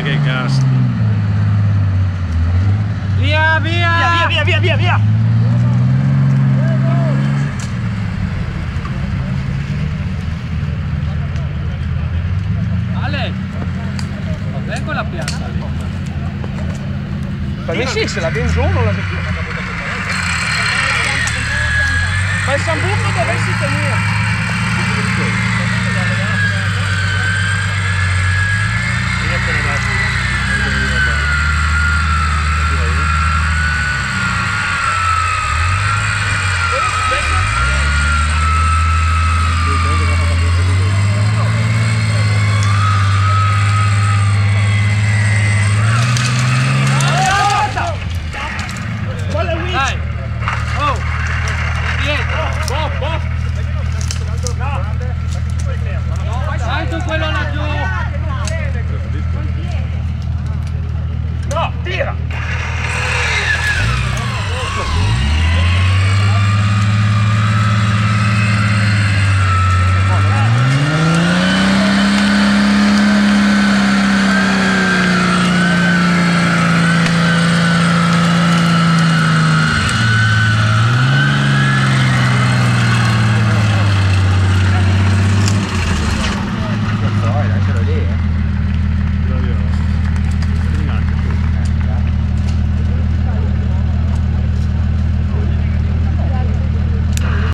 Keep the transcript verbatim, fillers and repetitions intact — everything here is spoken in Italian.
che cazzo. Via, via! Via, via, via, via, via! Ale! Vabbè con la pianta lì. Per me sì, se la viene giù non la vedo più. Ma il sambuco dove si tenere?